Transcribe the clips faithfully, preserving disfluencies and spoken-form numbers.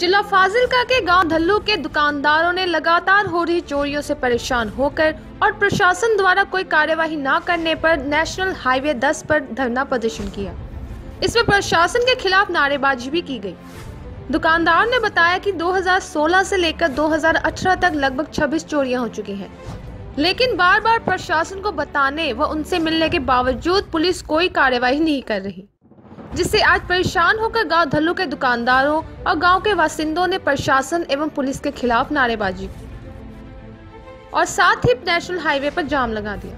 जिला फाजिलका के गांव धल्लू के दुकानदारों ने लगातार हो रही चोरियों से परेशान होकर और प्रशासन द्वारा कोई कार्यवाही न करने पर नेशनल हाईवे दस पर धरना प्रदर्शन किया। इसमें प्रशासन के खिलाफ नारेबाजी भी की गई। दुकानदार ने बताया कि दो हज़ार सोलह से लेकर दो हज़ार अठारह तक लगभग छब्बीस चोरियां हो चुकी हैं, लेकिन बार बार प्रशासन को बताने व उनसे मिलने के बावजूद पुलिस कोई कार्यवाही नहीं कर रही, जिससे आज परेशान होकर गांव धल्लू के दुकानदारों और गांव के बासिंदों ने प्रशासन एवं पुलिस के खिलाफ नारेबाजी की और साथ ही नेशनल हाईवे पर जाम लगा दिया,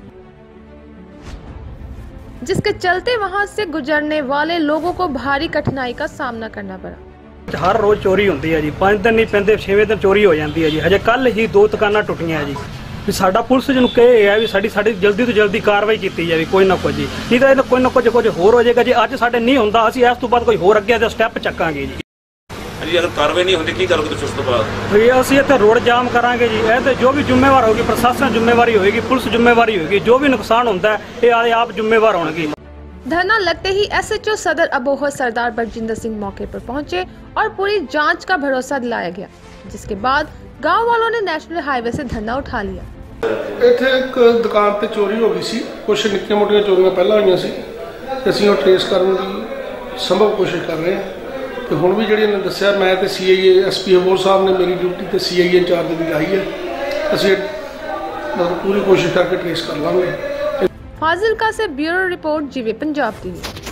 जिसके चलते वहां से गुजरने वाले लोगों को भारी कठिनाई का सामना करना पड़ा। हर रोज चोरी होती है जी, पांच दिन नहीं पैंदे छेवें दिन चोरी हो जाती है जी। हजे कल ही दो दुकाना टुटियां जी। भी साडा पुलिस जिन्होंने कहे है भी साडी साडी जल्दी तो जल्दी कार्रवाई की जाए कोई ना कुछ जी, नहीं तो कोई ना कुछ कुछ होर हो जाएगा जी। अज साडे नहीं होंदा असीं इस तो बाद कोई होर अगे दा स्टैप चक्कांगे जी। जी अगर कार्रवाई नहीं होती की करोगे तुसीं उस तो बाद? भी असीं इत्थे रोड जाम करांगे जी। ए ते जो भी जिम्मेवार होगी प्रशासन जिम्मेवारी होगी, पुलिस जिम्मेवारी होगी। जो भी नुकसान होता है ये आले आप जिम्मेवार होंगे। धरना लगते ही एसएचओ सदर अबोहर सरदार बरजिंदर सिंह मौके पर पहुंचे और पूरी जांच का भरोसा दिलाया गया, जिसके बाद गांव वालों ने नेशनल हाईवे से धरना उठा लिया। इत्थे एक दुकान पे चोरी हो गई सी, कुछ निक्की मोटियां चोरियां पहला हुई सी, असीं वो ट्रेस करने की संभव कोशिश कर रहे हैं। तो हुण भी जिहड़ी ने दस्सिया, मैं ते सीआईए एसपी अबोहर साहब ने मेरी ड्यूटी ते सीआईए इंचार्ज भी आई है, असीं पूरी कोशिश करके ट्रेस कर लांगे। फाजिलका से ब्यूरो रिपोर्ट जीवे पंजाब टीवी।